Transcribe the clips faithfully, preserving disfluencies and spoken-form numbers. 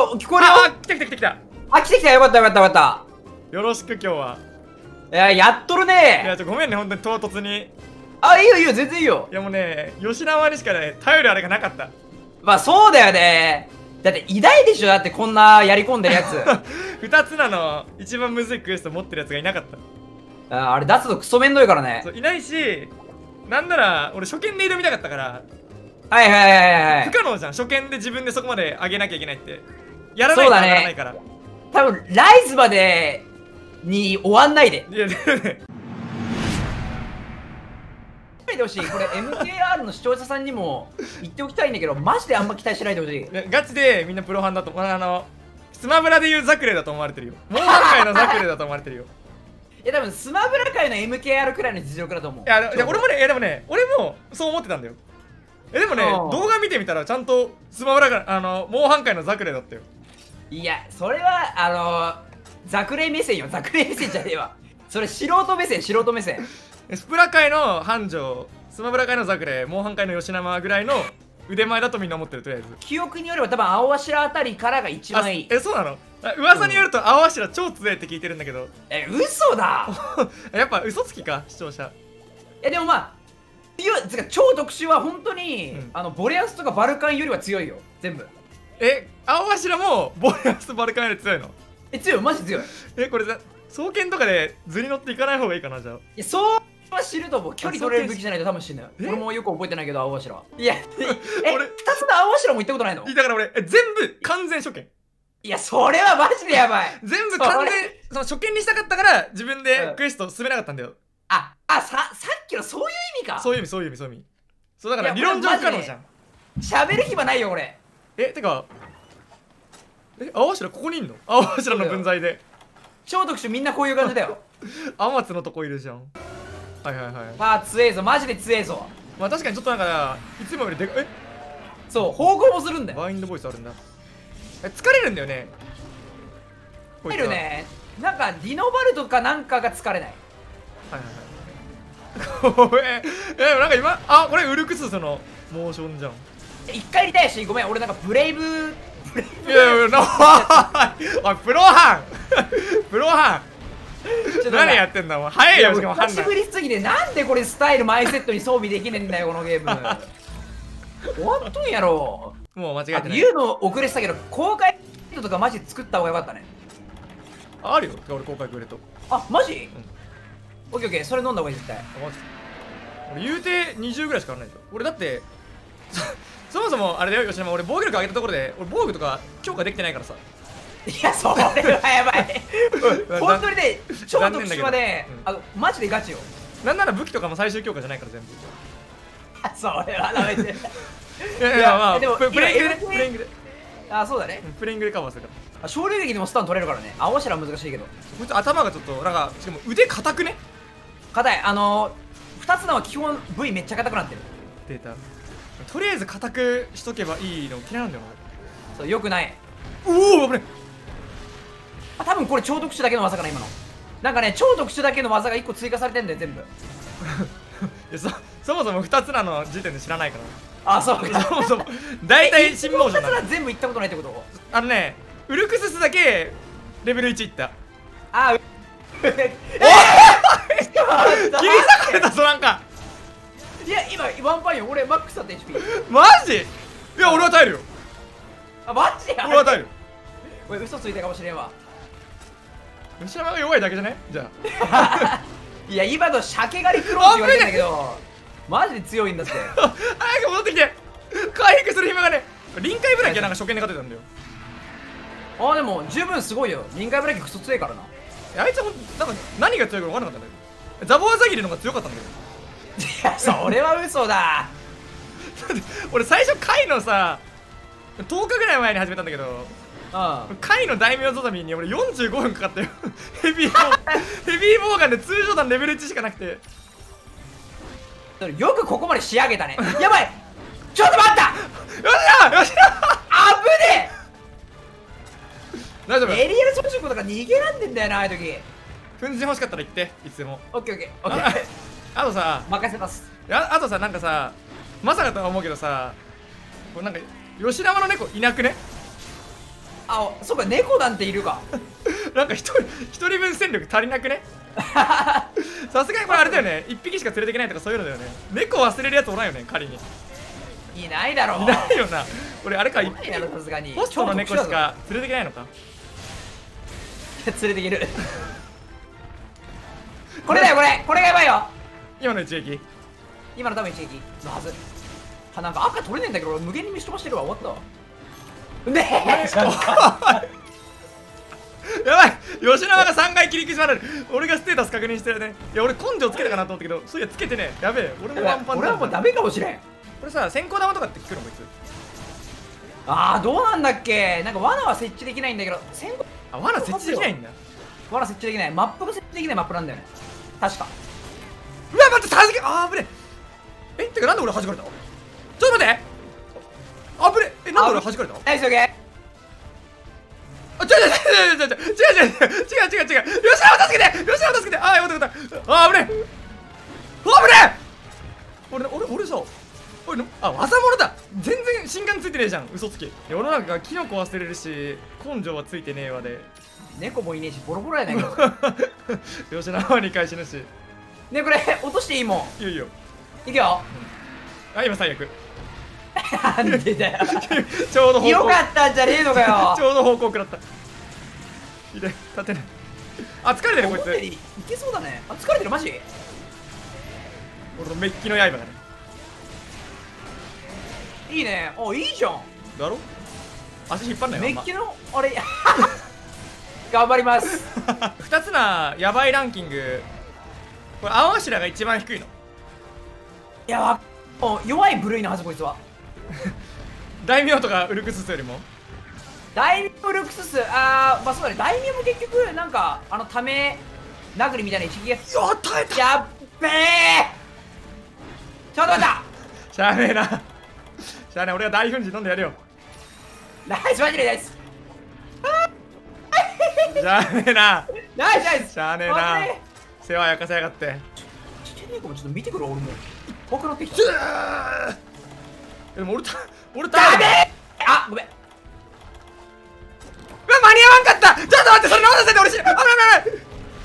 お、聞こえるよ。 あ、来た来た来た来た。 あ、来てきた。よかったよかったよかっよろしく今日は。 た。いや、やっとるいや、 ね。 ちょ、ごめんね、本当に唐突に。 あ、いいよいいよ、全然いいよ。 いやもうね、吉縄にしかね、頼るあれがなかった。 まあ、そうだよね。だって偉大でしょ、だってこんなやり込んでるやつ。 二つなの一番むずいクエスト持ってるやつがいなかった。 ああれ出すとクソめんどいからね。 そういないし、なんなら俺初見で挑みたかったから、 はいはいはいはい。 不可能じゃん。初見で自分でそこまで上げなきゃいけないって。やらないと上がらないから。 多分ライズまでに終わんないで。 いや、でもね。 てほしい。これ エムケーアール の視聴者さんにも言っておきたいんだけど、マジであんま期待しないでほしい。 ガチでみんなプロハンだと、あのスマブラでいうザクレだと思われてるよ。モンハン界のザクレだと思われてるよ。 いや多分スマブラ界の エムケーアール くらいの実力だと思う。 いや、いや俺もね、いやでもね、俺もそう思ってたんだよ。え、でもね、 うん動画見てみたらちゃんとスマブラ界、あのモンハン界のザクレだったよ。 いや、それはあのー、ザクレ目線よ。ザクレ目線じゃねえわ。それ素人目線、素人目線。 スプラ界の繁盛、スマブラ界のザクレ、モンハン界の吉生ぐらいの腕前だとみんな思ってる。とりあえず記憶によれば多分青柱あたりからが一番いい。 え、そうなの？あ、噂によると青柱超強いって聞いてるんだけど。 え、嘘だ。 やっぱ嘘つきか、視聴者。 え、でもまあ強いつか超特殊は本当に、 うん、 あのボレアスとかバルカンよりは強いよ、全部。 え、青柱もボレアスとバルカンより強いの？ え、強い、マジ強い。 え、これさ、双剣とかで図に乗っていかない方がいいかな、じゃあ。 いや、そうは知ると思う。距離取れる武器じゃないと多分死ぬ。俺もよく覚えてないけど、青柱は。いや、え、 俺ふたつの青柱も行ったことないの？ だから俺、え、全部完全初見。 いや、それはマジでやばい。 全部完全、その初見にしたかったから自分でクエスト進めなかったんだよ。 あ、あ、さ、さっきのそういう意味か。 そういう意味、そういう意味、そういう意味。そうだから理いや論上不可能じゃん。 喋る暇ないよ、俺。 え、てか、え、青柱ここにいんの？青柱の分際で。 超特殊みんなこういう感じだよ。 天松のとこいるじゃん。はいはいはい。 ああ、強えぞ、マジで強えぞ。 まあ確かにちょっとなんか、いつもよりでか、え、 そう、方向もするんだよ。 バインドボイスあるんだ。え、疲れるんだよね。こいつは疲れる。ね。なんか、ディノバルトかなんかが疲れない。 はいはいはい。これ、え、でもなんか今、あ、これウルクスその、モーションじゃん。 一回やりたいし、ごめん、俺なんかブレイブ、ブレイブ。 いやいや、なおい、プロハンプロハンちょっと何やってんだお前。早いよ、しかも判断。 久しぶりすぎて、なんでこれスタイル前セットに装備できねえんだよ、このゲーム。終わっとんやろ。 もう間違えてない。 言うの遅れてたけど、公開とかマジで作った方がよかったね。 あるよ、俺公開くれと。 あ、マジ？オッケーオッケー、それ飲んだ方がいい絶対。 あ、マジで。俺言うてにじゅうぐらいしかあらないでしょ。俺だってそもそもあれだよ、吉野、俺防御力上げたところで俺防具とか強化できてないからさ。 いや、それはやばい。本当にね、超特殊はね、 うん、 あのマジでガチよ。 なんなら武器とかも最終強化じゃないから全部。 それはダメで。 いやいや、まあでもプレイングで今プレイングであ、そうだね。 プレイングでカバーするから。 あ、奨励劇でもスタン取れるからね。青柱は難しいけど。 こいつ頭がちょっとなんか、しかも腕硬くね。 硬い。あのー、二つのは基本部位めっちゃ硬くなってる。 データとりあえず硬くしとけばいいの嫌いなんだよな。 そう、よくない。 おお、危ね。 あ、多分これ超特殊だけの技かな、今の。なんかね、超特殊だけの技がいっこ追加されてんだよ、全部。 いや、そそもそもふたつなの時点で知らないかあ、そうか。 ら。そもそも大体新モーションだから。 全部行ったことないってこと？ あのね、ウルクススだけレベルいちいった。 あ、うおい切り裂かれたぞ、なんか。 いや、今ワンパンよ。俺マックスだった エイチピー。 マジ？いや、俺は耐えるよ。 あ、マジや。 俺は耐える。 俺嘘ついたかもしれんわ。 吉山が弱いだけじゃね？じゃあ。 いや、今の鮭狩りクローって言われてんだけど、マジで強いんだって。 早く戻ってきて。回復する暇がね。臨界ブラキはなんか初見で勝てたんだよ。 あ、でも十分すごいよ。臨界ブレーキクソ強いからな。 あいつはなんか何が強いか分からなかったんだけど、ザボワザギリの方が強かったんだけど。 いや、それは嘘だ。 俺最初回のさとおかぐらい前に始めたんだけど、 うん。 回の大名ゾザミに俺よんじゅうごふんかかったよ。ヘビーボーヘビーボーガンで通常弾レベルいちしかなくて。 よくここまで仕上げたね。やばい、ちょっと待った。 よっしゃよっしゃあぶね大丈夫。 え。エリエル装飾とか逃げらんでんだよな、ああいう時。 粉塵欲しかったら言っていつでも。 オッケーオッケーオッあケー。 あとさ任せます。 ああとさ、なんかさ、まさかとは思うけどさ、これなんか吉田の猫いなくね？ あ、そうか、猫なんているか。 なんか一人一人分戦力足りなくね。さすがにこれあれだよね、一匹しか連れていけないとかそういうのだよね。猫忘れるやつおらんよね、仮に。 いないだろう。 いないよな。俺あれか、 いないだろさすがに。 ホストの猫しか連れていけないのか。 連れていける。これだよ、これこれがやばいよ。 今の一撃。 今の多分一撃のはず。は、なんか赤取れねえんだけど、俺無限に見飛ばしてるわ。終わったわ。ねえやばい、吉永がさんかい切り刻まれる。俺がステータス確認してるね。いや、俺根性つけたかなと思ったけど、そういやつけてね。やべえ、俺もワンパンだ。 俺はもうダメかもしれん。 これさ、先行玉とかって聞くのこいつ。 ああ、どうなんだっけ。なんか罠は設置できないんだけど、先行あ、罠設置できないんだ。 罠設置できない。マップが設置できないマップなんだよね、確か。 うわ、待って、助け、あー、危ねえ。え、てかなんで俺弾かれたの。ちょっと待って、あぶねえ。え、なんで俺弾かれたの。 ナイスオッケー。 あ、違う違う違う違う違う違う違う違う違う違う違う違う吉永助けて、吉永助けて。あー、よかったよかった。あー、危ねえ、危ねえ。俺俺俺さ、俺のあ、技物だ。全然心眼ついてねえじゃん、嘘つき。世の中がキノコ忘れるし根性はついてねえわで、 猫もいねえしボロボロやないか。 吉永はにかい死ぬし。 ね、これ落としていいもん。 いいよいいよ。 いくよ。 あ、今最悪。 なんでだよ。 ちょうど方向、 よかったんじゃねえのかよ。 ちょうど方向食らった。いで、立てない。あ、疲れてるこいつ。 いけそうだね。あ、疲れてるマジ。 俺のメッキの刃だね。 いいね。あ、いいじゃん。 だろ。足引っ張んないよ。 メッキのあれ頑張ります。 ふたつなヤバいランキング。これ青柱が一番低いの。 いや、わもう弱い部類のはずこいつは。 大名とかウルクススよりも。 大名ルクスス、あー、まあそうだね。大名も結局なんかあのため殴りみたいな一撃が。 やったえた。 やっべえ。ちょっと待った。 しゃあねえな。しゃあねえ、俺が大粉塵飲んでやるよ。 ナイスマジでナイス。 しゃあねえな。 ナイスナイス。 しゃあねえな。世話焼かせやがって。 ちてねえかもちょっと見てくる俺も。怖くなってきた。 でも俺た俺たダメ。あ、ごめん。 うわ、間に合わんかった。ちょっと待って、それ直させて。俺死ぬ。危ない危ない危ない。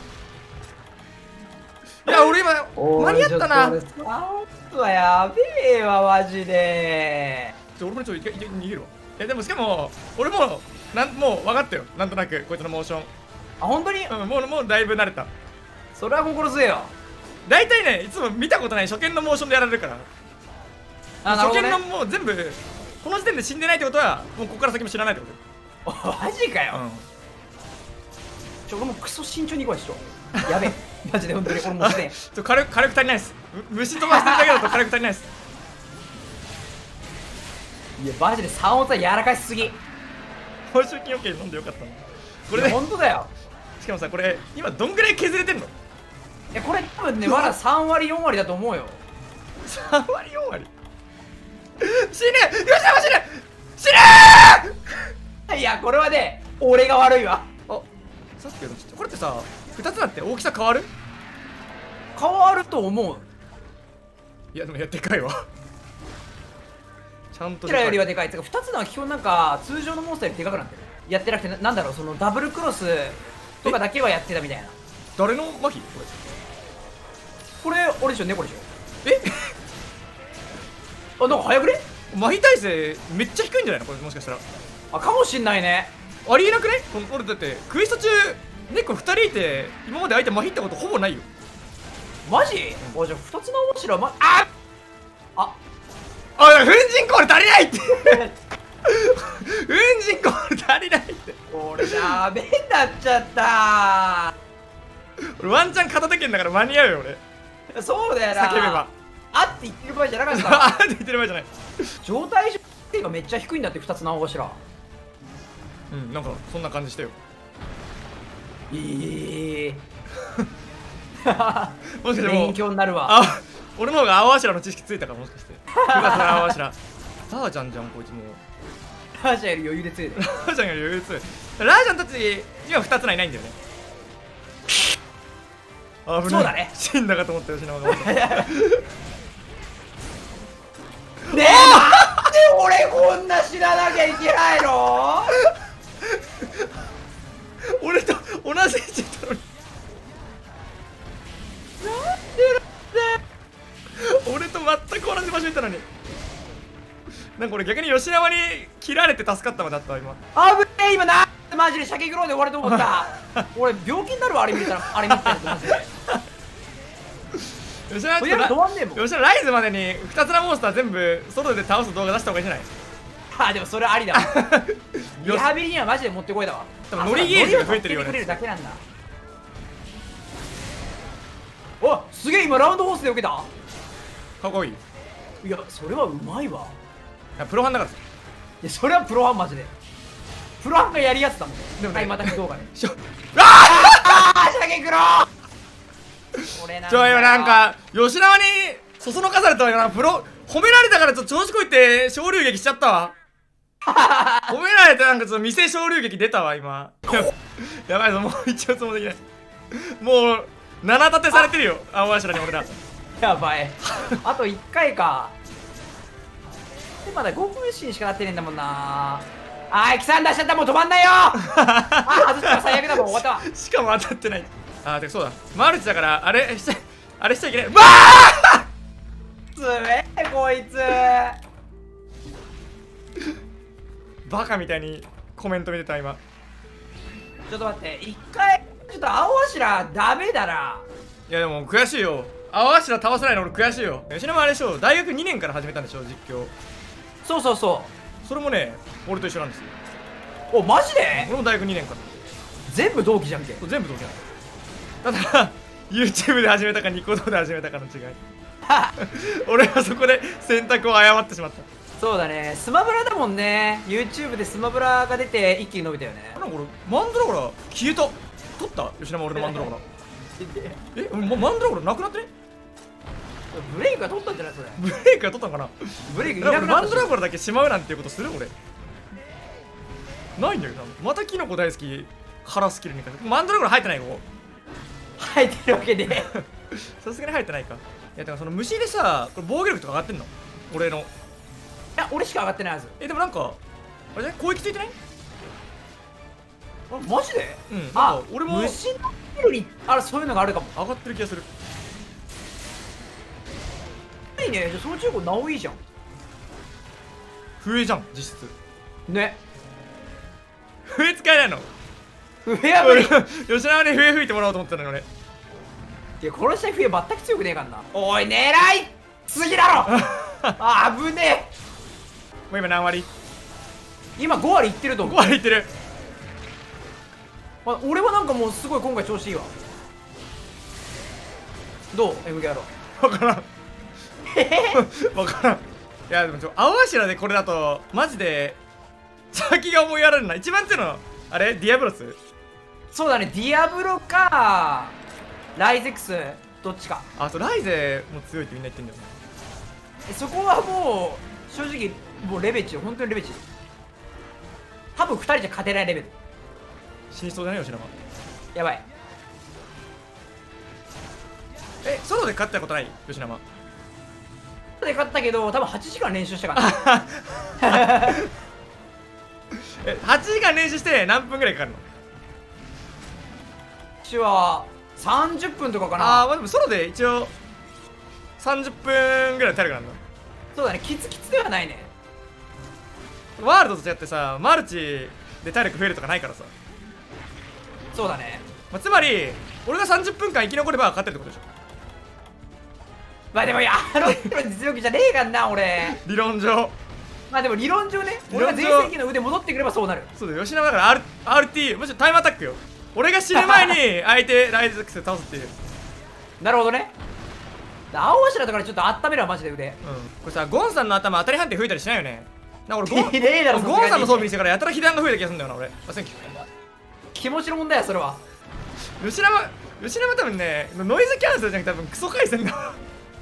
いや、俺今間に合ったな。 うわ、やべえわマジで。 ちょ、俺もちょっと一回逃げるわ。え、でもしかも俺もなんもう分かったよ、なんとなくこいつのモーション。 あ、本当に。 うん、もうもうだいぶ慣れた。 それは心強いよ。 大体ね、いつも見たことない初見のモーションでやられるから。 あ、なるほどね。 初見のもう全部この時点で死んでないってことはもうここから先も知らないってこお、マジかよ。 とよ。 ちょ、俺もクソ慎重に行こうでしょ。やべえ。マジで本当に俺もうすでに。 ちょ、火力火力足りないです。む虫飛ばしてるだけだと火力足りないです。 いや、マジで三音は柔らかしすぎ。 報酬金 OK 飲んでよかったのこれで。 本当だよ。 しかもさ、これ今どんぐらい削れてんの。 いや、これ多分ね、まださんわりよんわりだと思うよ。 さんわりよんわり。死ね、吉山死ね死ね。 いや、これはね、俺が悪いわ。 あ、さっきのちょっとこれってさ、ふたつなって大きさ変わる。 変わると思う。 いやでもやってかいわ。ちゃんとキラよりはでかい。つかふたつのは基本なんか通常のモンスターよりでかくなってる。やってなくてな、なんだろう、そのダブルクロスとかだけはやってたみたいな。 誰の麻痺これ。 これ、俺でしょ、猫でしょ。 えあ、なんか早くね。 麻痺耐性めっちゃ低いんじゃないのこれ、もしかしたら。 あ、かもしんないね。 ありえなくね。この俺だってクエスト中猫ふたりいて今まで相手麻痺ったことほぼないよ。 マジ、うん、あ、じゃあふたつの面白い。ま、あああ、粉塵コール足りないって粉塵コール足りないって。 俺ダメになっちゃった俺ワンチャン片手剣だから間に合うよ俺。そうだよな。 叫べばあって言ってる場合じゃなかったあって言ってる場合じゃない。 状態がめっちゃ低いんだって、ふたつの青柱。 うん、なんかそんな感じしたよ。 ええもしかしてもう勉強になるわ。 あ、俺の方が青柱の知識ついたかもしかして。くがつの青柱タージャンじゃんこいつもう。 ラージャンより余裕で強い。 ラージャンより余裕強い。ラージャンたちにはふたつないないんだよね。危ない。 そうだね。 死んだかと思ったよ、吉永が。 ねえ、なんで俺こんな死ななきゃいけないの。 同じ位置だったのに。俺と全く同じ場所にいたのに。なんか俺逆に吉山に切られて助かったまであったわ今。 あぶねえ今なマジで鮭グローで終わると思った俺病気になるわあれ見たらあれ見たらマジで吉山ちょっととりあえず止まんねえもん。 吉山ライズまでにふたつのモンスター全部外で倒す動画出した方がいいんじゃない？ あでもそれありだわリハビリにはマジで持ってこいだわ。 多分ノリゲージが増えてるよね。 ノリを助けてくれるだけなんだ。おすげえ今ラウンドホースで受けた。 かっこいい。 いやそれはうまいわ。 いやプロハンだから。 いやそれはプロハンマジでプロハンがやりやつだもん。 でもねはいまた動画でしょああシャケクロ俺なんだちょ今なんか吉永にそそのかされたわよな。プロ褒められたからちょっと調子こいて昇竜撃しちゃったわ褒められてなんかちょっと店昇竜撃出たわ今やばいぞもう一発もできない。もう七立てされてるよ青柱に俺ら。 やばいあといっかいかでまだごふんしかなってねえんだもんな。あーエキサンダーしちゃった。もう止まんないよあ外したら最悪だもん。終わったわしかも当たってない。あーてかそうだマルチだからあれしちゃあれしちゃいけない。わあつえこいつバカみたいにコメント見てた今。 ちょっと待って一回ちょっと青柱ダメだな。 いやでも悔しいよ青柱倒せないの俺悔しいよ。吉永あれでしょ大学にねんから始めたんでしょ実況。 そうそうそそれもね俺と一緒なんですよ。 う。おマジで俺も大学にねんから全部同期じゃんけ。 そう全部同じなの。ただ YouTube で始めたかニコ動で始めたかの違い俺はそこで選択を誤ってしまった。 そうだねスマブラだもんね。 YouTube でスマブラが出て一気に伸びたよね。 なんか俺マンドラゴラ消えた。取った吉永俺のマンドラゴラえ、ま、マンドラゴラなくなってね。 ブレイクが取ったんじゃないそれ。 ブレイクが取ったのかな。 ブレイクいななんくなったしかマンドラゴラだけしまうなんていうことする俺ないんだけどな。またキノコ大好き腹スキルにかマンドラゴラ入ってないここ入ってるわけでさすがに入ってないか。いやだからその虫でさこれ防御力とか上がってんの俺の。 いや俺しか上がってないはず。 えでもなんかあれじゃ攻撃ついてない？ あマジで。 うんなんあか俺も虫のスキルにあれそういうのがあるかも。 上がってる気がする。 いいね。じゃあその中古なおいいじゃん笛じゃん実質。 ね。 笛使えないの。 笛は無理。 吉永に笛吹いてもらおうと思ってたのに俺。 いや殺したい笛全く強くねえからな。おい狙いすぎだろあ危ねもう今何割？ え。今ご割いってると思ごう。 割いってる。 あ俺はなんかもうすごい今回調子いいわ。どう エムケーアール分からん分からん。いやでもちょ青柱でこれだとマジで先が思いやられるな。一番強いのあれディアブロス。 そうだねディアブロかライゼックスどっちか。 あそうライゼも強いってみんな言ってんだよえそこはもう正直もうレベチよ本当にレベチ。多分ふたりじゃ勝てないレベル。 死にそうだね吉永。 やばい。 えソロで勝ったことない吉永。 で勝ったけど多分はちじかん練習したからえはちじかん練習して何分ぐらいかかるの？ 私はさんじゅっぷんとかかな。 ああまあでもソロで一応さんじゅっぷんぐらい体力なんだ。 そうだねキツキツではないね。 ワールドと違ってさマルチで体力増えるとかないからさ。 そうだね。 まあ、つまり俺がさんじゅっぷんかん生き残れば勝てるってことでしょ。 まあでもいやあの実力じゃねえかんな俺。 理論上。 まあでも理論上ね理論上俺が全盛期の腕戻ってくればそうなる。 そうだよ吉永だから、R、アールティー もちろんタイムアタックよ。俺が死ぬ前に相手ライズックスで倒すっていう。 なるほどね。青柱だからちょっと温めるわマジで腕。 うんこれさゴンさんの頭当たり判定増えたりしないよね。なんか俺ゴンねえだろゴンさんの装備にしてからやたら被弾が増えた気がするんだよな俺。あセンキュ気持ちの問題やそれは。 ー。吉永吉永多分ねノイズキャンセルじゃなくて多分クソ回線だ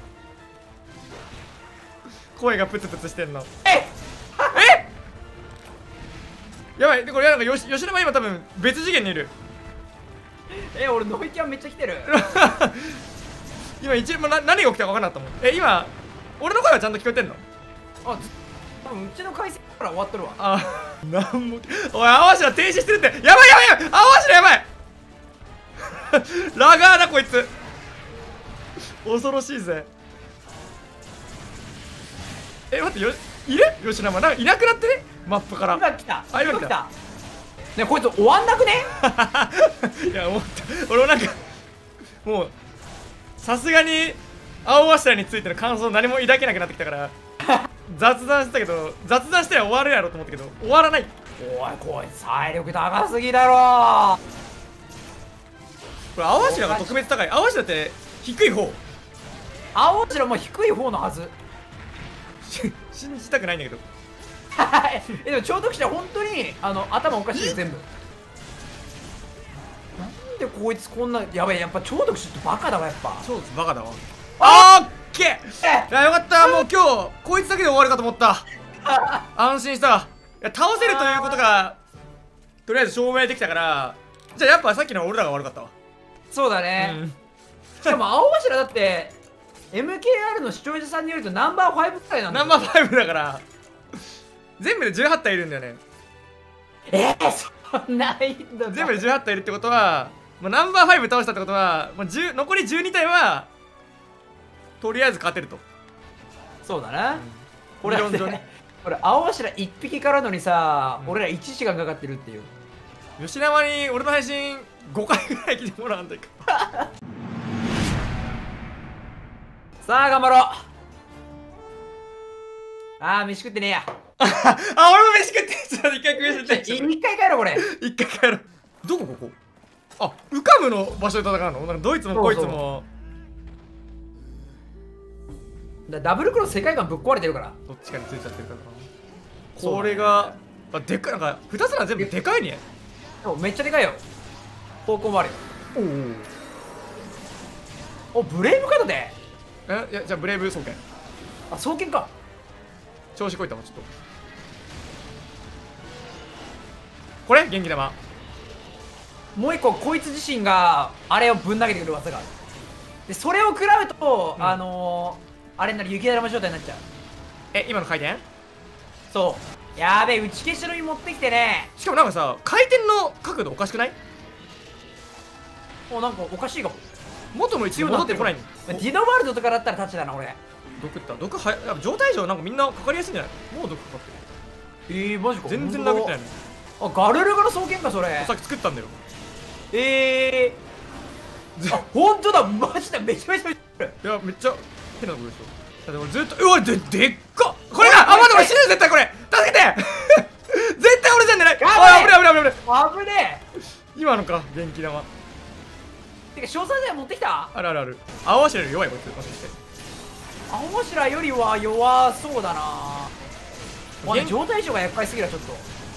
声がプツプツしてんの。 ええやばいでこれなんかよし吉永今多分別次元にいるえ俺ノイキャンめっちゃ来てる今一連もな何が起きたか分からなかったもん。え今俺の声はちゃんと聞こえてんの？ あ多分うちの回線から終わっとるわ。 あなんもおい青柱停止してるって。やばいやばいやばい青柱やばいラガーだこいつ。恐ろしいぜ。え、待って、よいる吉永。なんかいなくなってね、マップから。 今来た。 あ、今来た。 ね、こいつ終わんなくね？ いや、思った。俺もなんかもうさすがに青柱についての感想何も抱けなくなってきたから雑談してたけど、雑談しては終わるやろと思ったけど終わらない。 おい、こいつ体力高すぎだろ。 これ青柱が特別高い。青柱って低い方。 青柱も低い方のはず。 信じたくないんだけど。 え、でも超特殊は本当にあの頭おかしいよ全部。なんでこいつこんなやばい。やっぱ超特殊ってバカだわ。やっぱ超バカだわ。オッケー。 えいや、よかった。もう今日こいつだけで終わるかと思った。安心した。いや、倒せるということがとりあえず証明できたから、じゃあやっぱさっきの俺らが悪かったわ。 そうだね、 うん、 しかも青柱だって エムケーアール の視聴者さんによるとナンバーファイブくらいなんだよ。 ナンバーファイブだから全部でじゅうはち体いるんだよね。 えー、そんないんだ。 全部でじゅうはち体いるってことは、まあ、ナンバーファイブ倒したってことは、まあ、じゅう残りじゅうに体はとりあえず勝てると。 そうだな、 うん、 これ理論上ね。 これ青柱いっぴきからのにさ、 うん、 俺らいちじかんかかってるっていう。 吉永に俺の配信ごかいぐらい来てもらわんといかさあ頑張ろう。あー飯食ってねえや。 あ、俺も飯食ってちょっと一回食いしてて一回帰ろうこれ。 一回帰ろう。どこここ。あ、ウカムの場所で戦うの。なんかドイツもこいつもだダブルクロス世界観ぶっ壊れてるから。 どっちかについちゃってるからな。これがあでっかい。なんかふたつが全部でかいね。 でもめっちゃでかいよ。方向もあるよ。おおブレイブカードで。 え、いや、じゃあブレイブ双剣。 あ、双剣か。 調子こいたもんちょっと。これ元気玉。 もう一個こいつ自身があれをぶん投げてくる技がある。でそれを食らうと、うん、あのー、あれになる雪だるま状態になっちゃう。 え、今の回転。 そうやべえ、打ち消しの実持ってきてね。 しかもなんかさ、回転の角度おかしくない？ お、なんかおかしいかも。 元の位置に戻ってこないの。 ディノワールドとかだったらタッチだな俺。 毒った毒はやっぱ状態上なんかみんなかかりやすいんじゃない？もう毒かかってる。 えー、マジか。 全然殴ってないの。 あ、ガルルガの双剣かそれ。 さっき作ったんだよ。 えー、あ、ほんとだ、マジだ、めちゃめちゃいや、めっちゃ変なとこでしょ。だって俺ずっとうわ、で、でっかこれだ。あ、待って、俺死ぬ絶対これ助けて絶対俺じゃんねない。あ、危ない危ない危ない危ねえ。 今のか、元気玉。 てか、詳細剤持ってきた？ あるあるある。青柱より弱いこいつ、もしかして。 青柱よりは弱そうだな。まあ、状態異常が厄介すぎる、ちょっと。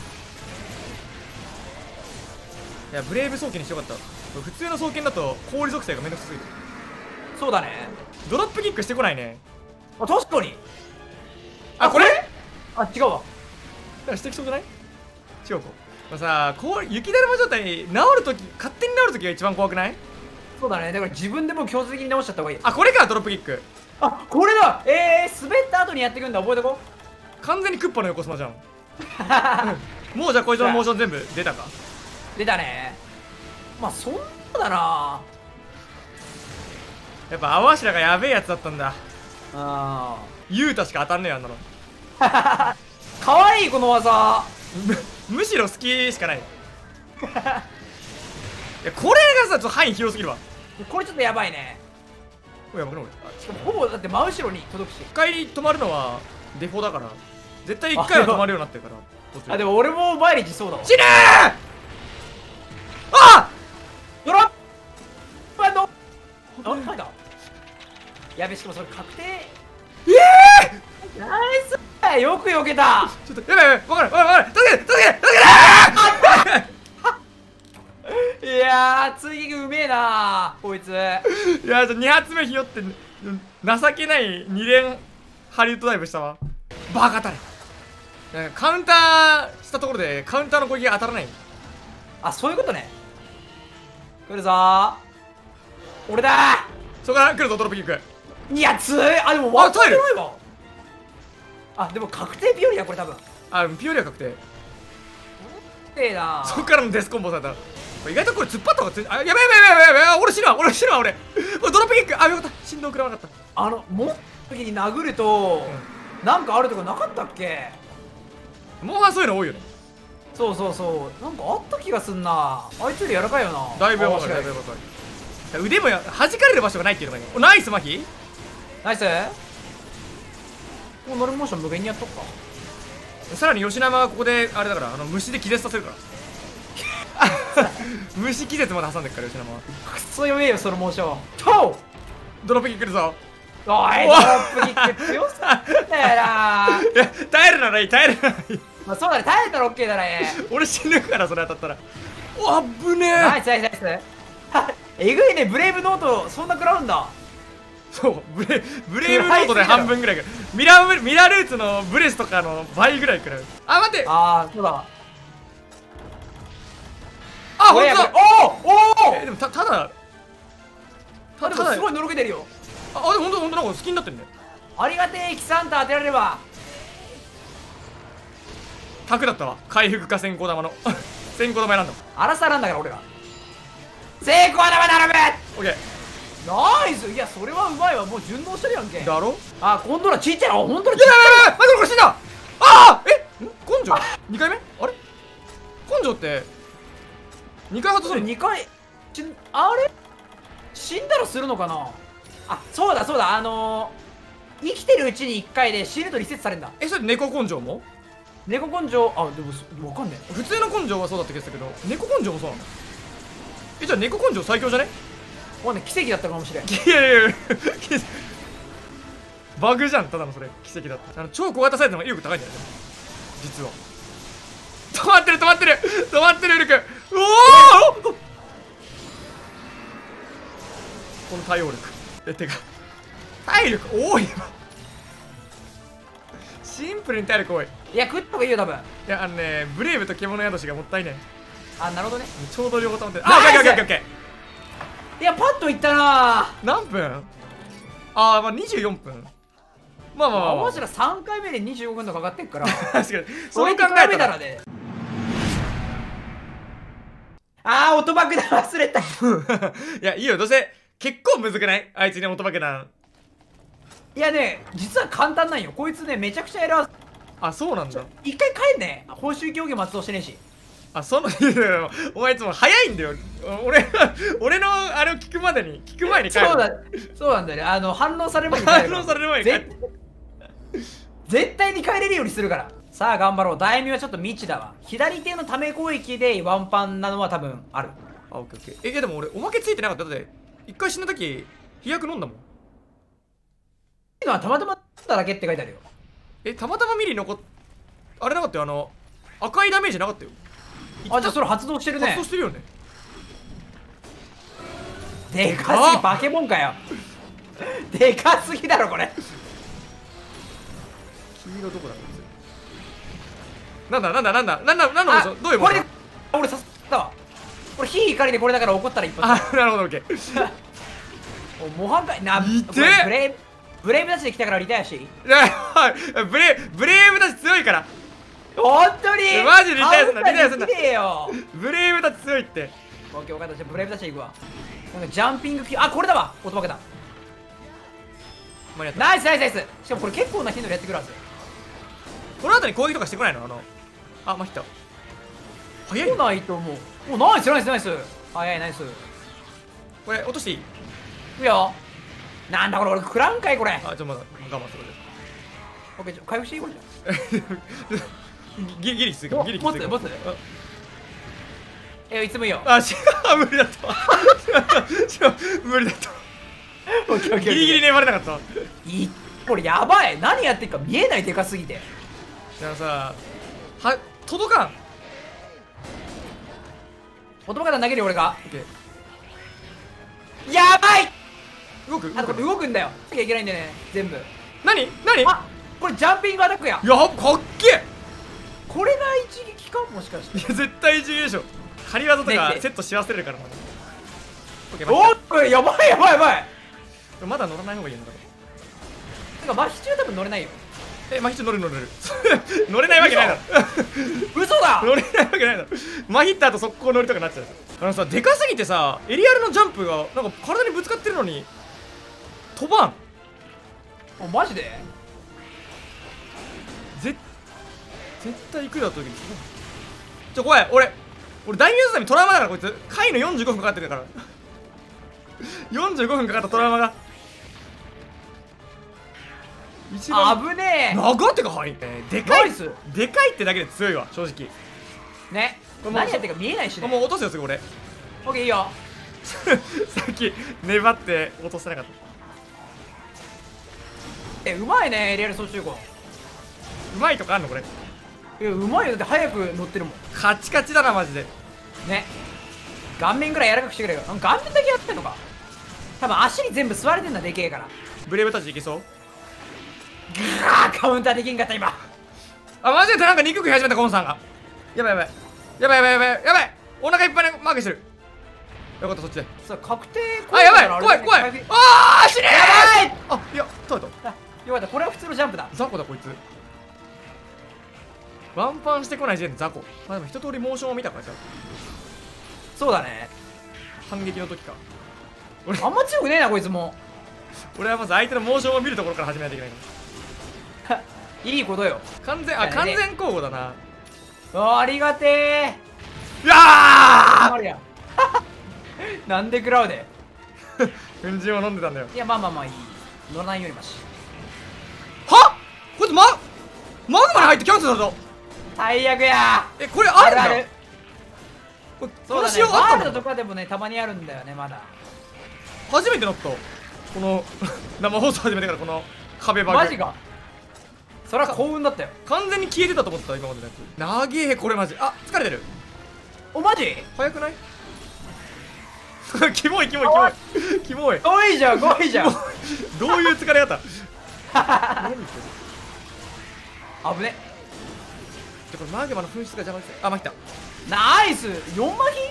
いや、ブレイブ双剣にしてよかった。普通の双剣だと氷属性がめんどくさすぎる。 そうだね。 ドロップキックしてこないね。 あ、確かに。 あ、これあ、違うわ。 なんかしてきそうじゃない？違うか。まあ、さ、こう雪だるま状態治るとき、勝手に治るときが一番怖くない？ そうだね。だから自分でも強制的に直しちゃった方がいい。 あ、これか、ドロップキック。 あ、これだ。えー、滑った後にやってくんだ。覚えとこう。完全にクッパの横スマじゃん。もうじゃあこいつのモーション全部出たか？ 出たね。まあそんなだな。 やっぱ青柱がやべえやつだったんだ。 あユータしか当たんねえあんなの。 かわいいこの技。 むむしろ好きしかない。いや、これがさちょっと範囲広すぎるわ。 これちょっとやばいね。 おやばくない？ しかもほぼだって真後ろに届くし。 一回止まるのはデフォだから絶対一回は止まるようになってるから。 あ、でも俺も毎日そうだわ。 死ねー。あっドロップのあ、入った。やべ、しかもそれ確定。 ええー、ナイス。よく避けた。 ちょっとやばいやばい、分かる分かる、助けて助けて助けて。 いやー、追撃うめえなこいつ。 いや、に発目ひよって情けないに連ハリウッドダイブしたわ。バカたれ。カウンターしたところでカウンターの攻撃が当たらない。 あ、そういうことね。来るぞー。俺だー。 そこから来るぞ、ドロップキック。 いや、つーい。あ、でも分かってないわ。あ、でも確定ピオリだこれ多分。 あ、ピオリは確定。 確定だ。 そこからのデスコンボされた。 意外とこれ突っ張った方がつあ、やべやべやべやべやべやべ、俺死ぬわ俺死ぬわ俺俺ドロップキック、あ、よかった、振動食らわなかった。 あのもう時に殴ると、うん、なんかあるとかなかったっけ。 モンハンそういうの多いよね。 そうそうそう、なんかあった気がすんな。あいつより柔らかいよな。 だいぶやばい、だいぶやばい。腕もや弾かれる場所がないっていうのがいい。お、ナイスマヒ。 ナイス。もうノルモーション無限にやっとくか。 さらに吉永はここであれだから、あの虫で気絶させるから虫気絶まで挟んでるから吉永は。 くっそ弱えよそのモーション。とドロップキック来るぞ。 おい、ドロップキック強さだよな。 いや、耐えるならいい、耐えるならいい。 まあそうだね、耐えたら OK だね。 俺死ぬからそれ当たったら。お、あっぶねえ。 ナイスナイスナイス。えぐいね、ブレイブノートそんな食らうんだ。 そうブレブレイブノートで半分ぐらいくらい。ミラーミラールーツのブレスとかの倍ぐらいくらい。あ、待って。 ああ、そうだ。 あ、ほんとだ。 おおおお。 え、でもたただただすごいのろけてるよ。 あ、あ、でもほんとほんとなんか好きになってるね。 ありがてえ、キサンタ当てられれば角だったわ。回復か先行玉の先行玉選んだ。 アラサーなんだから俺が。成功玉並べ。 オッケー。 ナイス。いや、それはうまいわ。もう順応してるやんけ。 だろ。 あ、今度はちっちゃい。あ、ほんとにいやいやいや、待って、これ死んだ。ああ、え、ん根性にかいめ。あれ根性ってにかい外すの。 にかいちあれ死んだらするのかな。あ、そうだそうだ、あのー、生きてるうちにいっかいで死ぬとリセットされるんだ。 え、それ猫根性も。 猫根性、あ、でもわかんねえ。 普通の根性はそうだった気がするけど、猫根性もそうなの。え、じゃあ猫根性最強じゃね。 わかんねえ、奇跡だったかもしれん。 いやいやいやバグじゃん、ただのそれ奇跡だった。あの超小型サイズの方が威力高いんじゃない実は。止まってる止まってる止まってるウルク。うおおこの対応力。え、てか体力多いわ。シンプルに体力多い。 いや、食った方がいいよ多分。 いや、あのね、ブレイブと獣宿しがもったいない。 あ、なるほどね。 ちょうど両方溜まってる。あ、オッケーオッケーオッケーオッケー。 いや、パッといったな。 何分。あー、まあにじゅうよんぷん。まあまあまあ、まあ、 マジでさんかいめでにじゅうごふんとかかってっから確かにそれ考えたらね。あー、音爆弾忘れたいや、いいよ、どうせ結構むずくない、あいつに音爆弾。いやね、実は簡単なんよ。こいつね、めちゃくちゃエラー。 あ、そうなんだ。 一回帰んね。報酬競技も発動してねえし。 あ、そのお前いつも早いんだよ。俺俺のあれを聞くまでに聞く前に帰る。 そうだ、そうなんだよね。あの反応される前に帰る。 反応される前に帰る。 絶対に帰れるようにするから。さあ頑張ろう。大名はちょっと未知だわ。左手のため攻撃でワンパンなのは多分ある。 あ、オッケーオッケー。え、いやでも俺おまけついてなかった。だって一回死んだ時飛躍飲んだもん。 のはたまたまっただけって書いてあるよ。 え、たまたまミリ残っあれなかったよ。あの赤いダメージなかったよ。 あ、じゃあそれ発動してるね。 発動してるよね。 でかすぎ、バケモンかよ。でかすぎだろこれ。 黄色どこだこいつ。なんだなんだなんだなんだなんだどういうこと。 これで俺刺ったわ。これ火怒りでこれだから怒ったら一発。 あ、なるほど、オッケー。 お、模範解な。 痛っ。 ブレイブブレイブダッシュで来たからリタイアしていい？ ブレブレイブダッシュ強いから。 本当にマジでリタイアすんな、リタイアすんな。ブレイブダッシュ強いって。 オッケー、分かった。じゃあブレイブダッシュ行くわ。なんかジャンピング級、あ、これだわ。音爆弾。ナイスナイスナイス。しかもこれ結構な頻度でやってくるはず。 この後に攻撃とかしてこないの？あのあ、まひった。早い。 来ないと思う。お、ナイスナイスナイス。早い、ナイス。 これ落としていい？いくよ。なんだこれ、俺食らんかいこれ。 あ、ちょっとまだ我慢する。 オッケー、回復していいこれじゃん。ギリギリきついかも。ギリきついかも。 持つ持つ。え、いつもいいよ。 あ、違う、無理だったわ。無理だったわ。ギリギリ粘れなかったわ。 いこれやばい。何やってるか見えない。でかすぎて。 じゃあさ、は届かん。 音爆弾投げるよ俺が。 オッケー。やばい。 動く？ あとこれ動くんだよ。しなきゃいけないんだよね、全部。 何何？ あ、これジャンピングアタックや。 やっかっけえ。 これが一撃かもしかして。 いや、絶対一撃でしょ。仮技とかセットし忘れるからまだ。 おっ、これやばいやばいやばい。 まだ乗らない方がいいのか。 てか麻痺中多分乗れないよ。 え、マヒット乗る乗る乗る乗れないわけないだろ嘘だ乗れないわけないだろ。マヒッターと速攻乗りとかなっちゃう。あのさ、でかすぎてさ、エリアルのジャンプがなんか体にぶつかってるのに飛ばん。 おマジでぜ絶対行くだと時にちょ怖い。俺俺大名ズにトラウマだから、こいつ回のよんじゅうごふんかかってるからよんじゅうごふんかかったトラウマが一番危ねえ。 長ってか、はい、えー、でかいナイスでかいってだけで強いわ正直。 ね、 これもう何やってるか見えないしね。 もう落とすよすぐ俺オッケーいいよ。 さっき粘って落とせなかった。 え、うまいねエリアル総集合。 うまいとかあんのこれ。 いやうまいよ、だって早く乗ってるもんカチカチだなマジで。 ね。顔面ぐらい柔らかくしてくれよ。顔面だけやってんのか。多分足に全部吸われてんだ、でけえから。 ブレイブタッチいけそう。 ぐわーカウンターできんかった今。 あ、マジでなんか肉食い始めたコンさんが。やばいやばいやばいやばいやばいやばい。お腹いっぱいにマークしてる。よかったそっちで。 さあ確定あ、やばい怖い怖い。あー死ねー。 やばい。 あ、いや取れた。 あよかった、これは普通のジャンプだ。 雑魚だこいつ。ワンパンしてこない時点で雑魚。まあでも一通りモーションを見たからさ。 そうだね。 反撃の時か。 あんま強くねえなこいつも。 俺はまず相手のモーションを見るところから始めないといけないかいいことよ。 ら。完全、あ、完全交互だな。 あありがてえ。 いやあるやんなんで食らうで。 ー粉塵を飲んでたんだよ。 いやまあまあまあいい、乗らないよりまし。 はっこいつママグマに入ってキャンセルだぞ。 最悪や。 え、これあるんだ。 あるこれそうだね、 この仕様ワールドあったの。 とかでもねたまにあるんだよねまだ。 初めてなったこの生放送始めてからこの壁バグ。 マジか。それは幸運だったよ。 完全に消えてたと思ってた今までのやつ。長えこれマジ。あ、疲れてる。 おマジ早くないキモいキモいキモいキモい。 ごいじゃんごいじゃんどういう疲れ方何言ってる。 危ね。 じゃこれマグマの噴出が邪魔です。あ、まきた。 ナイスよんマギ。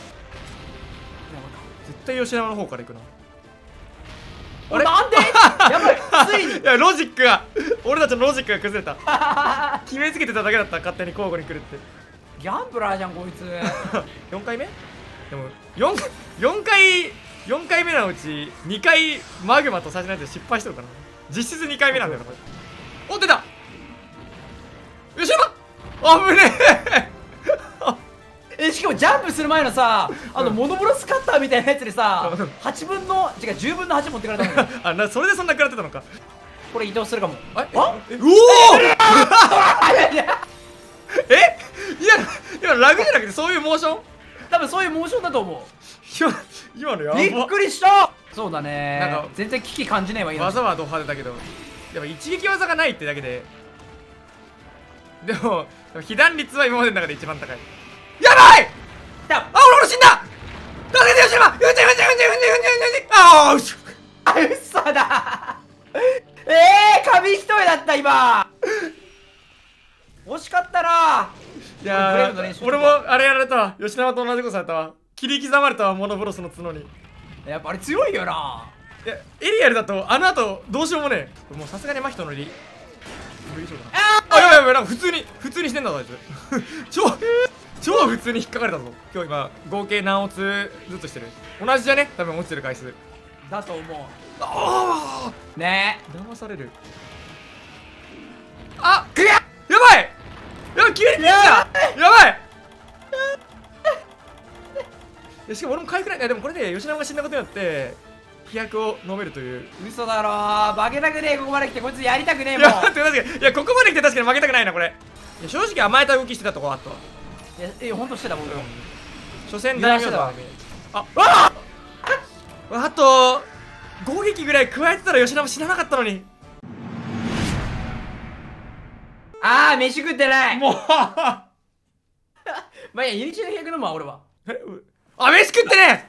絶対吉山の方から行くな。 あれなんでやばいついにいやロジックが俺たちのロジックが崩れた決めつけてただけだった。勝手に交互に来るって。 ギャンブラーじゃんこいつよんかいめでも 4, 4回よんかいめのうちにかいマグマと最初のやつで失敗してるからな。実質にかいめなんだよなこれ。お出た吉山危ねえしかもジャンプする前のさあのうんモノボロスカッターみたいなやつでさうんはちぶんの違うじゅうぶんのはち持ってかれたのよえあなそれでそんな食らってたのか。 これ移動するかも。 ああえうおーえいや今ラグじゃなくてそういうモーション。 多分そういうモーションだと思今今のやう。 ばびっくりしたそうだねなんか全然危機感じねえわ今。 技はド派手だけどやっぱ一撃技がないってだけででも被弾率は今までの中で一番高い。やばい来たあ俺俺死んだ助けてよしまうんちうんちうんちうんちうんちうんちうんちああうしあ嘘だえー、紙一重だった今惜しかったないやブレイブの練習とかー俺もあれやられたわ。吉永と同じことされたわ。切り刻まれたわモノブロスの角に。いやっぱあれ強いよな。 やエリアルだとあの後どうしようもねえ。もうさすがにマヒトのリ無理そうだな。あやばいやばいなんか普通に普通にしてんだぞあいつ超超普通に引っかかれたぞ今日。今合計何オツずつしてる。同じじゃね多分落ちてる回数。 だと思あうねあ騙される。あえ。くややばいやばい急にピンチだやばいいやしかも俺も回復ない。いやでもこれで吉永が死んだことによって飛躍を飲めるという。 嘘だろー負けたくねえここまで来てこいつやりたくねえいもん。 や待って確かにいやここまで来て確かに負けたくないなこれ。いや正直甘えた動きしてたとこあったわ。 いやえほんとしてた僕も。 初戦大名だわ。あああとご撃ぐらい加えてたら吉永死ななかったのに。 あー飯食ってない。 もうまあいやユニチの飛躍飲むわ俺は。 えうあ飯食ってね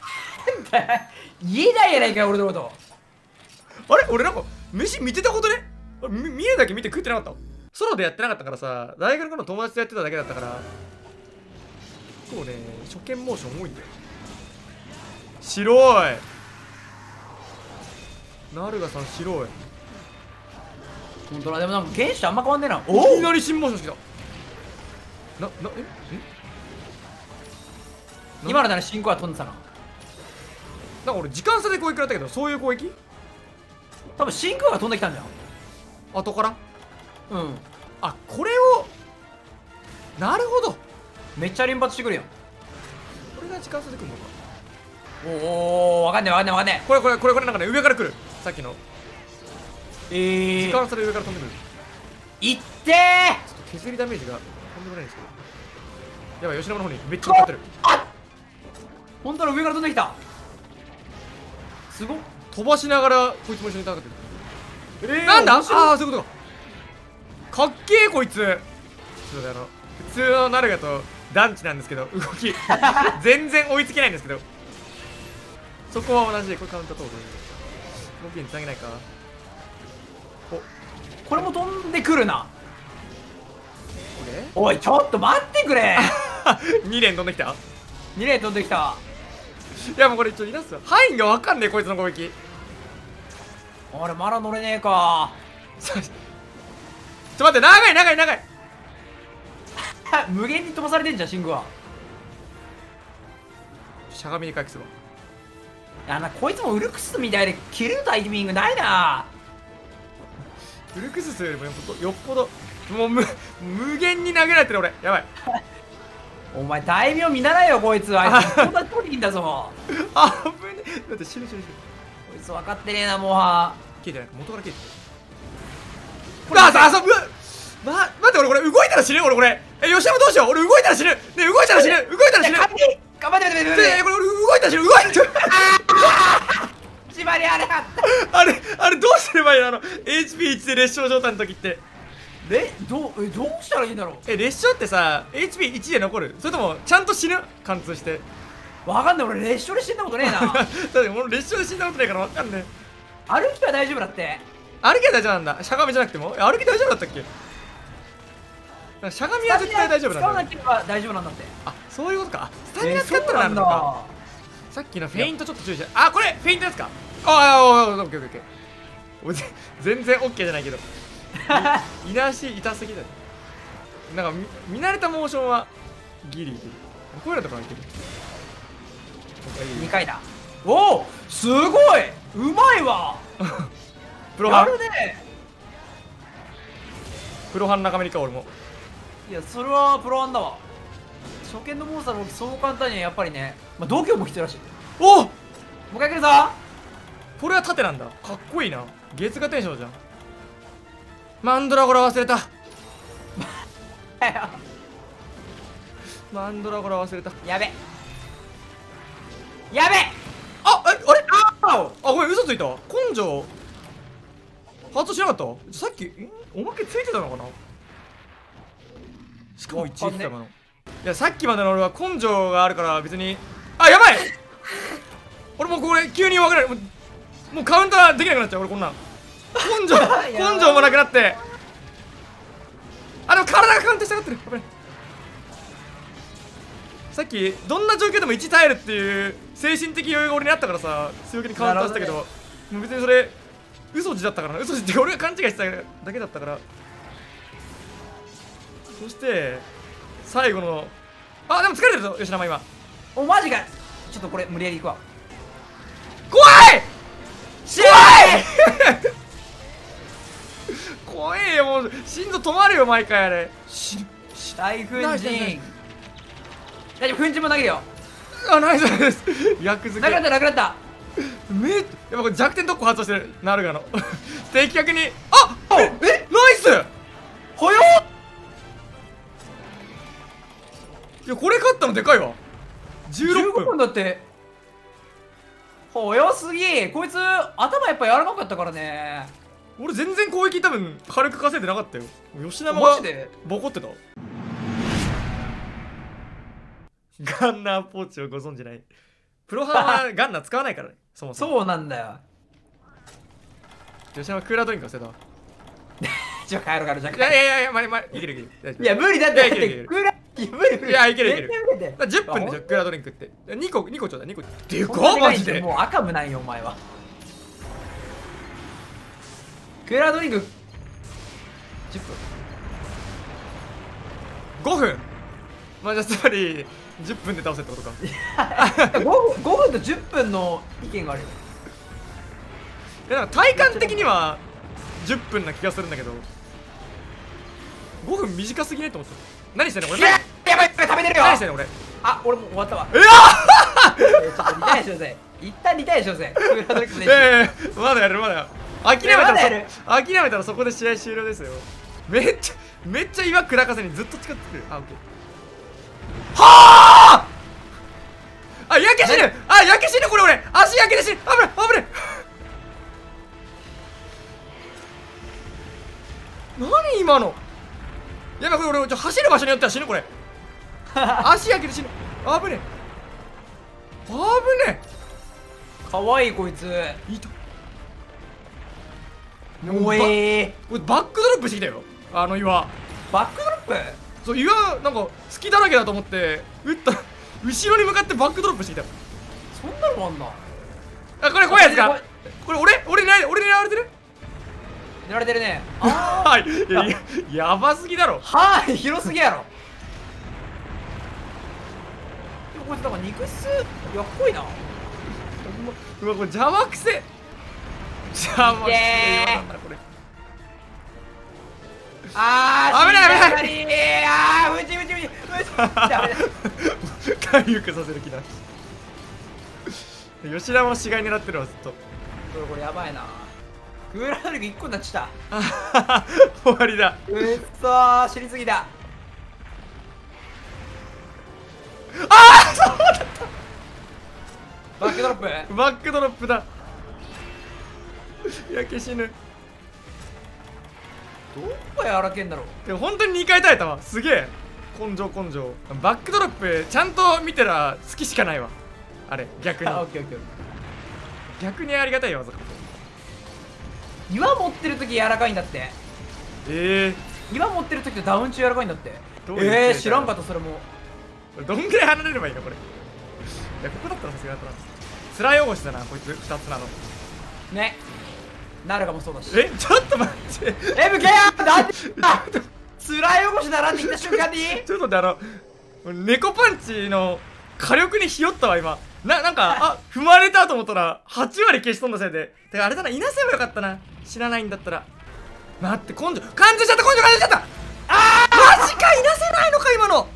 言えないやないかよ俺のこと。 あれ俺なんか飯見てたことねあみ見えだけ見て食ってなかった。ソロでやってなかったからさ大学の友達とやってただけだったからそうね初見モーション多いんだよ。白いナルガさん白い本当だ。でもなんか原種あんま変わんねえな。 いおきなり新モーションしてきた。な、な、ええ今のなら進行は飛んでたな。 なんか俺時間差で攻撃だったけど、そういう攻撃多分真空が飛んできたんじゃん。 後から。 うんあ、これをなるほど、こめっちゃ連発してくるやん。 れが時間差で来るのか。 おおわかんねえわかんねえわかんねこれこれこれこれなんかね、上から来る。さっきのええー、 時間差で上から飛んでくる。 いってー。 ちょっと削りダメージがとんでもないんですけど。やばい、吉野の方にめっちゃ向かってる。 本当の上から飛んできた。すごっ。 飛ばしながらこいつも一緒に戦ってる。 えーなんだ、ああ面白いー、そういうことか。かっけえこいつ。ちょっとあの普通のナルガと団地なんですけど、動き全然追いつけないんですけど、そこは同じで、これカウンターと動きにつなげないか。 これも飛んでくるな。 こおいちょっと待ってくれ。 れに連飛んできた。 に連飛んできた。 いやもうこれちょっといなすわ、範囲がわかんねえこいつの攻撃。 俺まだ乗れねえか。 ちょっと待って、長い長い長い。 無限に飛ばされてんじゃんシングは。 しゃがみで回復するわ。 いやなこいつもウルクスみたいで切るタイミングないな。 ウルクススよりもよっぽどよっぽどもう無無限に投げられてる俺。やばい。 お前大名見習えよこいつ。あいつこんな取りにんだぞ。 あぶねえ。だって死ぬ死ぬ死ぬ。 こいつ分かってねえなもは。 消えてない、元から消えてる。あ、さあ、さ、うわま、待って、俺これ動いたら死ぬ。俺これえ、吉山どうしよう。俺動いたら死ぬ。ねえ、動いたら死ぬ。動いたら死ぬ。 頑張って頑張って待って待ってえ、これ俺動いたら死ぬ。動いたら死ぬ。 縛りあれはあれあれどうすればいいの。あの エイチピーいち で裂傷状態の時って。 えどうえどうしたらいいんだろえ、裂傷ってさ エイチピーいち で残る、それともちゃんと死ぬ、貫通して。 う。分かんない俺列車で死んだことねえな。 だって俺裂傷で死んだことないから分かんねえ。 歩きは大丈夫だって。 歩きは大丈夫なんだ。しゃがみじゃなくても。え、歩き大丈夫だったっけ。なんかしゃがみは絶対大丈夫なんだ。 使わなければ大丈夫なんだって。 あ、そういうことか。スタミナ使ったらなるのか。さっきのフェイントちょっと注意して。あ、これフェイントですか。ああ、オッケーオッケーオッケー。全然オッケーじゃないけど。いなし痛すぎだね。なんか見見慣れたモーションはギリギリ。こういうのとかいける。 にかいだ。おおすごいうまいわ。 プロハンやるね。 プロハン仲間にか俺も。 いやそれはプロアンだわ。初見のモンスターのそう簡単にはやっぱりね、まあ、度胸も必要らしい。 おっ、 もう一回来るぞ。 これは盾なんだ。かっこいいな。月がテンションじゃん。マンドラゴラ忘れた。マンドラゴラ忘れた。 やべやべあ、え、あれああ、ごめん、嘘ついたわ。根性発動しなかったわ。さっきんおまけついてたのかな。しかもいちいくら今の。いや、さっきまでの俺は根性があるから別に。あ、やばい。俺もうこれ急に分からない。もう、もうカウンターできなくなっちゃう俺こんなん。根性根性もなくなって。あ、でも体がカウントしたがってる。危ない。さっきどんな状況でもいち耐えるっていう精神的余裕が俺にあったからさ、強気にカウンターしたけど、もう別にそれ嘘字だったからな。嘘字って俺が勘違いしただけだったから。そして最後の、あ、でも疲れてるぞ吉永今。 おマジか。ちょっとこれ無理やりいくわ。 怖いしゃ怖えよ。もう心臓止まるよ毎回あれ。死ぬ。 大粉ナイスナイスナイ塵。大丈夫、粉塵も投げるよ。 あ、ナイスナイス。役付けなくなったなくなった。 めやっぱこれ弱点特攻発動してるナルガの。的確に。あおえナイス。 ほよいやこれ勝ったのでかいわ。じゅうろっぷん。 じゅうごふんだって。ほよすぎ。こいつ頭やっぱ柔らかかったからね。 俺全然攻撃多分軽く稼いでなかったよ。吉永がマジでボコってた。ガンナーポーチをご存じない。プロハンはガンナー使わないからね。そもそも。 そうなんだよ。 吉永クーラードリンク忘れたわ。 じゃあ帰ろう帰ろうじゃあいやいやいやいや、まあまあいけるいける。大丈夫。 いや無理だって。 いやいけるいけるクーラーいや無理無理。 いやいけるいける絶対無理だってだからじゅっぷんでしょクーラードリンクって。にこにこちょうだい。にこでこんなかっマジで。 でかいんだよもう赤無ないよお前は。クーラードリンクじゅっぷんごふん。まあじゃあつまりじゅっぷんで倒せってことか。 ごふんごふんとじゅっぷんの意見があるよ。 いやなんか体感的にはじゅっぷんな気がするんだけど、ごふん短すぎねって思って。何してんのこれ。 いややばいやばい食べてるよ。 何してんのこれ。 あ、俺もう終わったわ。 えちょっとリタイアしようぜ。一旦リタイアしようぜ。 ええー、まだやるまだやる。諦めたらまだやるそ諦めたらそこで試合終了ですよ。めっちゃめっちゃ岩砕かせにずっと使ってくる。あ、オッケー。はああ、焼け死ぬ。あ、焼け死ぬ。これ俺足焼けて死ぬ。危ない危ない。何今の。やばい、これ俺ちょ走る場所によっては死ぬ。これ足焼けて死ぬ。危ねえ危ねかわいいこいつ。 え。いた。 おえこれバックドロップしてきたよ、あの岩。 バックドロップ。 そう、岩なんか隙だらけだと思って撃った後ろに向かってバックドロップしてきた。 そんなのもあんな。 あ、これ怖いやつこか。これ俺俺狙い俺狙われてる。 狙われてるね。 はいいやいや、やばすぎだろ。 はい、広すぎやろ。こいつなんか肉質やっこいな。 うわ、これ邪魔くせ。邪魔くせ岩なんだこれ。 あー危ない危ないい。あー、うちうちうちうち。ダメだ。 回復させる気だ。吉田も死骸狙ってるわずっと。 これこれやばいな。クーラー能力いっこになっちゃっ終わりだ。 た。うっそー、知りすぎだ。 ああ、そうだった。 バックドロップ。 バックドロップだ。焼け死ぬ。 どこやらけんだろう。 でも本当ににかい耐えたわ。すげえ根性根性。バックドロップちゃんと見たら好きしかないわ。あれ逆にあ、オッケーオッケー。 逆にありがたいよ。そこ岩持ってる時柔らかいんだって。 ええ岩持ってる時とダウン中柔らかいんだって。 どういうえー、 生態知らんかったそれも。 ー、どんぐらい離れればいいのこれ。いや、ここだったらさすがだったな。つらい汚しだなこいつふたつなの。 ね、なるかもそうだし。 え、ちょっと待って。 え、向けよ。なんでつらい汚しだなって言った瞬間にちょっと待って、あの猫パンチの火力にひよったわ今。な、なんか、あ、踏まれたと思ったらはち割消し飛んだせいで。てかあれだな、いなせばよかったな。知らないんだったら。待って、根性感じちゃった根性感じちゃった。あーマジか、いなせないのか今の。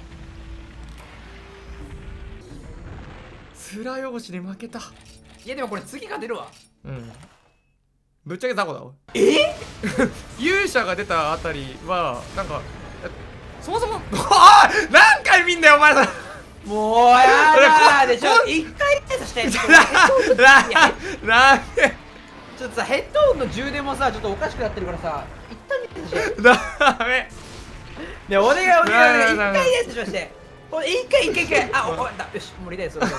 つらい汚しで負けた。 いやでもこれ次が出るわ。 うん、ぶっちゃけ雑魚だわ。 え勇者が出たあたりはなんかそもそもあー何回見んだよお前さ。 もうやだーでしょ。一回テストして。ちょっとななんでちょっとさ、ヘッドホンの充電もさ、ちょっとおかしくなってるからさ、一旦テストして。 ダメ。 ね、お願いお願いお願い。一ダメダメ回テストしまして。ほん一回一回一回。あ、おおだよし、もうリタイアする。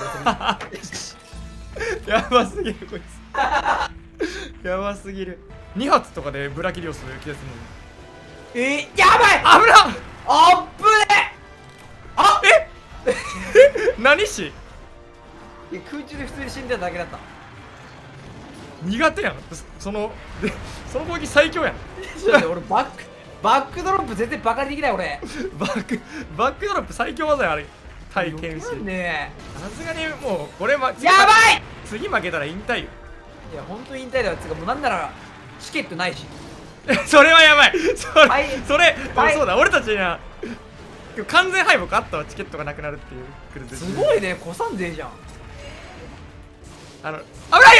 やばすぎるこいつ。やばすぎる。に発とかでブラキリオス気がするのに。 えー、やばい。 危なっ。 あっぶね。あええ何し。 いや、空中で普通に死んでただけだった。 苦手やん。そそのでその攻撃最強やん。 ちょっと待って、俺バックバックドロップ全然バカにできない俺。 バックバックドロップ最強技やあれ。体験しねさすがにもうこれ、ま、 え。やばい。 次負けたら引退よ。 いや、本当に引退だよ。つうかもうなんならチケットないし。 それはやばい。それ、 はいそれ、 はいそうだ俺たちには完全敗北あったわ。チケットがなくなるっていうクルーズ。 すごいね、古参勢じゃん。 あの危ないよ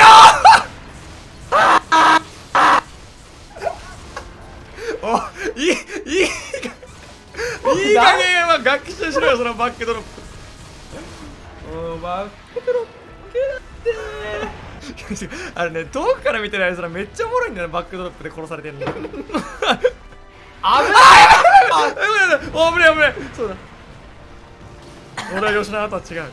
ーおいいいいいい加減は学習しろよそのバックドロップ。 おバックドロップだってあれね、遠くから見てるあいつらめっちゃおもろいんだよな。バックドロップで殺されてんの。危ない危ない。 あ危ない危ない。そうだ俺は吉永とは違う。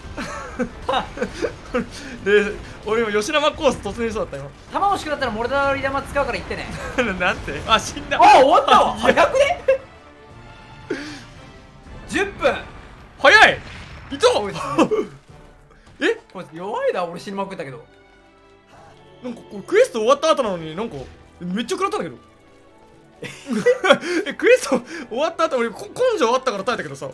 で俺今吉永コース突入しそうだったよ。 弾欲しくなったらモルダリ玉使うから言ってね。 なんてあ死んだ。 あ、終わったわ。 いや早くね。じゅっぷん。 早い。いたえこいつ弱いな。俺死にまくったけど。 なんかこれクエスト終わった後なのになんかめっちゃ食らったんだけど。 えクエスト終わった後俺こ根性終わったから耐えたけどさ。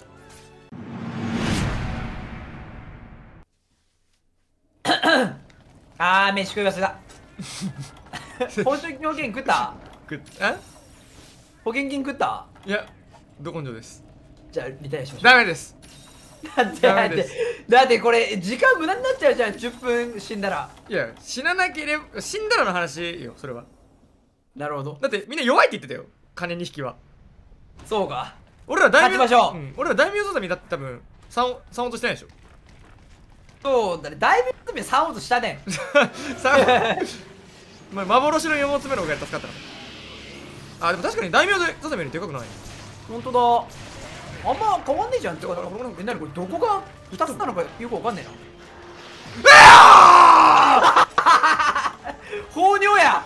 あー、飯食い忘れた。保証金保険食った？ くえ保険金食った？ いやど根性です。 じゃあリタイアしましょう。 ダメです。 だってだってだってこれ時間無駄になっちゃうじゃん。じゅっぷん死んだら。 いや死ななければ死んだらの話よそれは。 なるほど。 だってみんな弱いって言ってたよ金に引きは。 そうか。 俺ら大名勝ちましょう、 うん、俺ら大名畳だって多分さんさん落としてないでしょ。 そうだね。だいぶめさん落としたね。 さんまあ幻のよんつ目の方が助かったな。あでも確かに大名畳よりでかくない。 ほんとだ。あんま変わんねえじゃんってか。え、なにこれどこがふたつなのかよくわかんねえな。放尿や。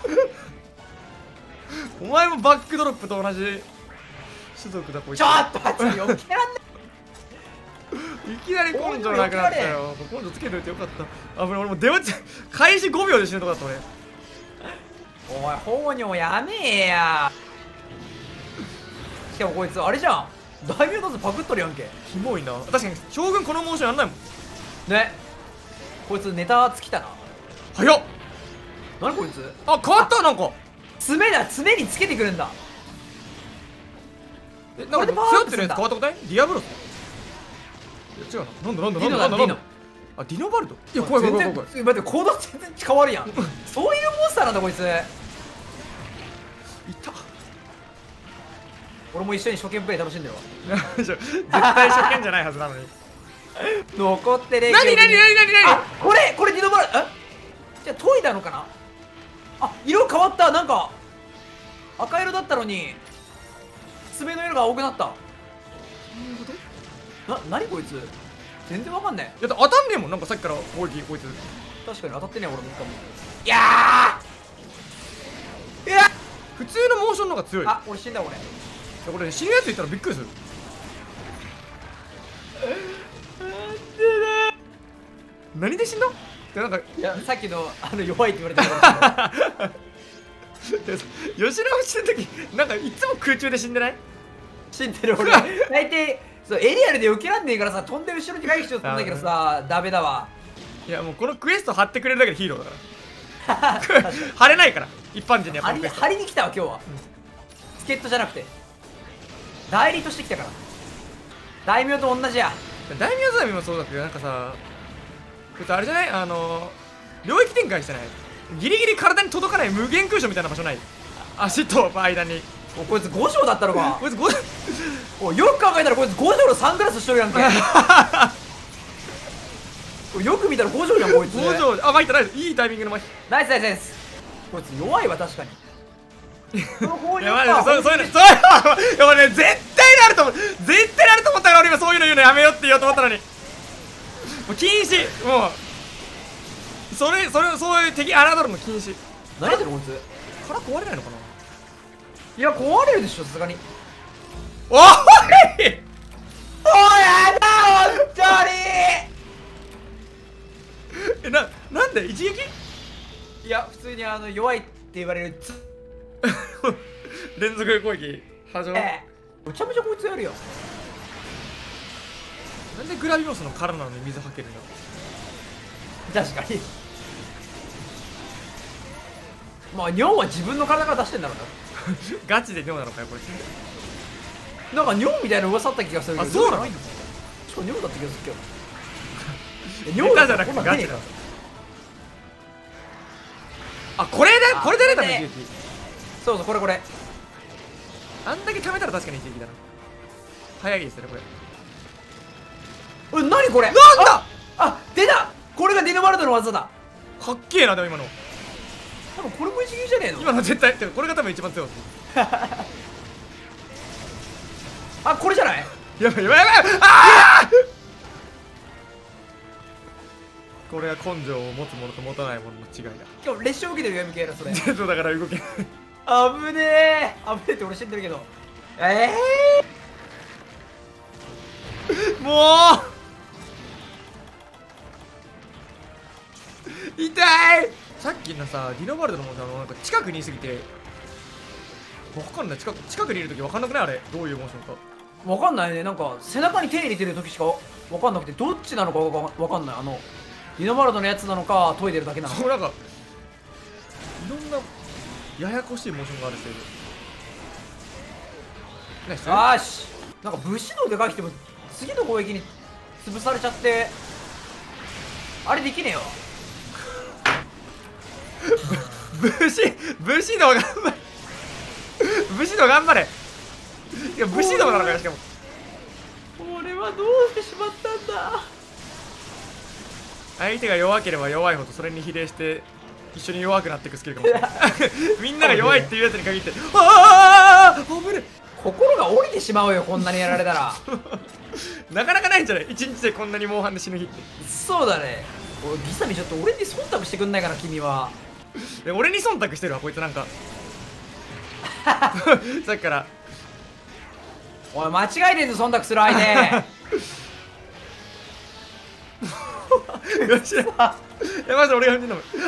お前もバックドロップと同じ種族だこいつ。 ちょっと待ってよ。起きらんねいきなり根性なくなったよ。根性つけといてよかった。あ、俺もう出落ち開始ごびょうで死ぬとこだった俺。 おい、放尿やめえや。しかもこいつあれじゃん。大名だぞパクっとるやんけ。 キモいな。確かに将軍このモーションやんないもんね。こいつネタ尽きたな。 早っ。 なにこいつ。 あ変わった。なんか爪だ。爪につけてくるんだ。 えなんか背負ってるやつ変わったことない？ディアブロス。いや違うな。なんだなんだなんだなんだなんだ。あディノバルド。いや怖い怖い怖い怖い。 待って行動全然変わるやん。そういうモンスターなんだこいつ。 いた。 俺も一緒に初見プレイ楽しんでるわ。 絶対初見じゃないはずなのに。 残ってねえ。 なになになになになに。 あこれこれディノバル。えじゃあ研いだのかな。あ色変わった。なんか赤色だったのに爪の色が青くなった。な、なにこいつ。全然わかんねえ。いや当たんねえもん。なんかさっきから攻撃こいつ。 確かに当たってねえ俺も一回も。いやーいや普通のモーションの方が強い。 あ俺死んだ俺。 これ、ね、死ぬやついたらびっくりする。何で死んだってなんかいやさっきのあの弱いって言われたから吉野してる時なんかいつも空中で死んでない？ 死んでる俺。大抵そうエリアルで受けらんねえからさ、飛んで後ろに回避しようと思うんだけどさダメだわ。 いやもうこのクエスト貼ってくれるだけでヒーローだから貼れないから一般人には。 張り張りに来たわ今日は。助っ人じゃなくて代理として来たから。大名と同じや。 大名畳もそうだけどなんかさこいつあれじゃない？あの領域展開してない？ギリギリ体に届かない無限空所みたいな場所ない？足と間に。 おこいつご条だったのか。 こいつご条およく考えたらこいつご条のサングラスしとるやんけ。よく見たらご条やんこいつ。 ご条。あ、参った。いいタイミングの前。 ナイスナイスナイス。こいつ弱いわ確かに。その方いやマジでそうそういうのそういうのいや俺ね絶対なると思う。絶対なると思ったから俺今そういうの言うのやめようって言おうと思ったのに。もう禁止。もうそれそれそういう敵侮るの禁止。 何やってるこいつ。 殻壊れないのかな。 いや壊れるでしょさすがに。 おいおいやだ本当に。 えななんで一撃？ いや普通にあの弱いって言われるつ連続攻撃始まる。 ええ、めちゃめちゃこいつやるよ。 なんでグラビオスの殻なのに水吐けるの？ 確かに。まあ尿は自分の体から出してんだろうガチで尿なのかよこれ。 な。なんか尿みたいな噂あった気がするけど。 あそうなの？ 確か尿だった気がするけど。 尿じゃなくてガチだ。あこれでこれで出たの一撃。 そうそうこれこれ。 あんだけ貯めたら確かに一撃だな。早いですねこれ。 おい何これ。 なんだ。 あ出た。これがディノバルドの技だ。 かっけえな。でも今の多分これも一撃じゃねえの。 今の絶対てかこれが多分一番強い。 あこれじゃない。 やばいやばいやばい。ああこれは根性を持つものと持たないものの違いだ。 今日列車受けてるよ エムケー だそれ。 そうだから動けない。 危ねえ危ねえって俺知ってるけど。ええー、もう痛い。さっきのさディノバルドのもさなんか近くにいすぎてわかんない。近く近くにいるときわかんなくない？あれどういうモーションかわかんないね。なんか背中に手入れてる時しかわかんなくて、どっちなのかわかわかんない。あのディノバルドのやつなのか研いでるだけなのか。 そう、なんかいろんなややこしいモーションがあるせいでね。 よーし、なんか武士道でかきても次の攻撃に潰されちゃって、あれできねえよ。 武士武士道頑張れ武士道頑張れ。いや武士道なのかよ。しかも俺はどうしてしまったんだ。 相手が弱ければ弱いほどそれに比例して一緒に弱くなっていくスキルかもしれないみんなが弱いっていうやつに限ってああ危ねえ。 心が折れてしまうよ、こんなにやられたら。 なかなかないんじゃない？一日でこんなにモンハンで死ぬ日って。 そうだね。おいギサミ、ちょっと俺に忖度してくんないかな、君は。 え俺に忖度してるわこいつなんかさっきからおい間違えてんぞ、忖度する相手。 よしやまず俺が踏んでんの。危ない危ない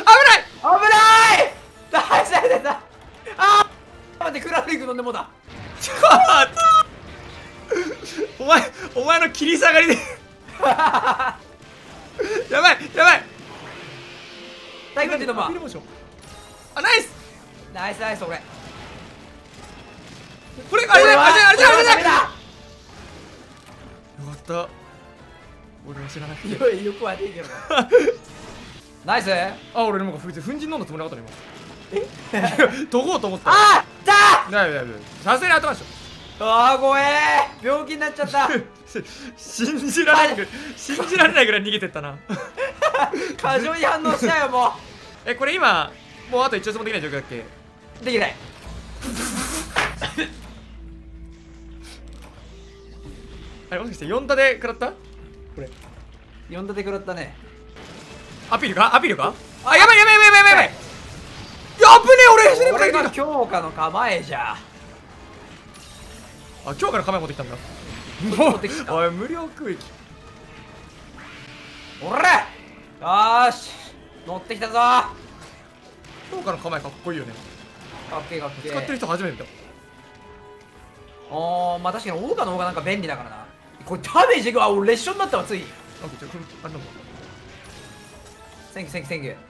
大事だだあー待って、クラフリング飲んでもうだ。 ちょっとお前お前の切り下がりでやばいやばい。 タイムっていうのもアピールモーション。あナイスナイスナイス。俺これあれだあれだあれだあれだあれだ。よかった俺は知らなくて。 よいよくはでいいけどナイス。 あ俺なんか普通粉塵飲んだつもりなかったね今。え研ごうと思った。 あーったー。 だいぶだいぶさすがに頭でしょ。 あー怖えー、病気になっちゃった信じられないぐらい信じられないぐらい逃げてったな過剰に反応したよもえこれ今もうあと一丁もできない状況だっけ？ うできないあれもしかしてよん打で食らった？これ呼んだてくらったね。 アピールかアピールか。あやばいやばいやばいやばいやばいやぶねえ俺死ね俺がた。 強化の構えじゃ。 あ今日からカメラ持ってきたんだ。 持ってきた。 おい無料空域。 おらよーし乗ってきたぞ。か今日から構えかっこいいよね。 っけえかっけえ。 使ってる人初めて見た。 あーまあ確かにオーガの方がなんか便利だからな。これダメージが俺列車になったわつい。 なんかじゃあこれあれなんだ。 センキューセンキューセンキュー。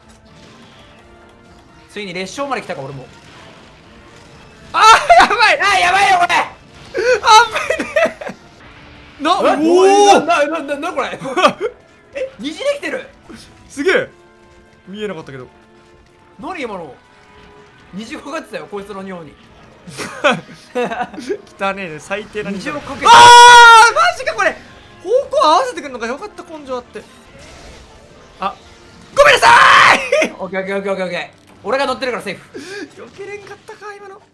ついに列車まで来たか俺も。 あーやばいあーやばいよこれ。 あぶねえなえおおななななこれえ虹できてる。 すげえ見えなかったけど何今の虹かかってたよこいつの尿に。 汚ねえね最低な虹をかけて。 ああマジかこれ方向合わせてくるのがよかった根性あって。あごめんなさーいオッケーオッケーオッケーオッケーオッケー。俺が乗ってるからセーフ。 避けれんかったか今の。よ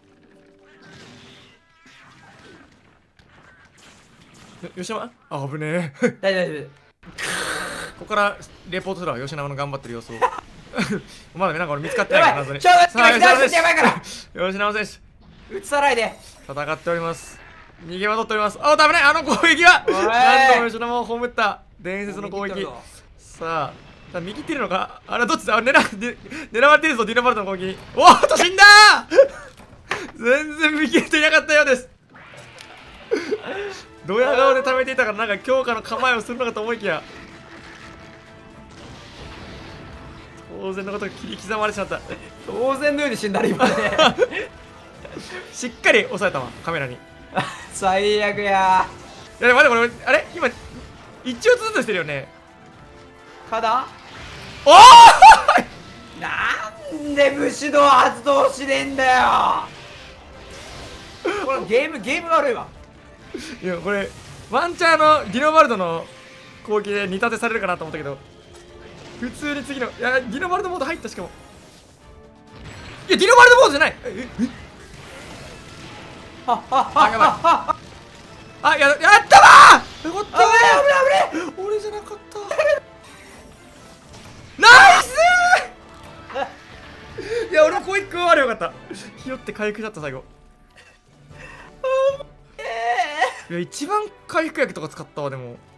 吉山あ危ねえ大丈夫大丈夫。 ここからレポートするわ吉永の頑張ってる様子をまだねなんか俺見つかってないから謎に。 ちょっとさあ待って吉やばいから吉永選手映さないで。 戦っております。逃げ惑っております。あダメねあの攻撃はおい何度も吉永を葬った伝説の攻撃。 攻撃来たぞさあさあ右ってるのかあれどっちだあ狙で狙われてるぞディナバルトの攻撃。おっと死んだー全然見切れていなかったようです。ドヤ顔で貯めていたからなんか強化の構えをするのかと思いきや当然のことが切り刻まれてしまった。 当然のように死んだら今ねしっかり押さえたわカメラに。い最悪や。 やでも待ってこれあれ今一応ずつしてるよね。 ただおおなんで武士道発動しねえんだよこれゲームゲーム悪いわ。 いやこれワンチャーのディノバルドの攻撃で似立てされるかなと思ったけど普通に次のいやディノバルドモード入ったしかもいやディノバルドモードじゃないええはっはっはあやばいはあややったわーよかった危ない危ない危ない。 俺じゃなかったナイスーいや俺も攻撃加われよかったひよって回復だった最後いや一番回復薬とか使ったわでも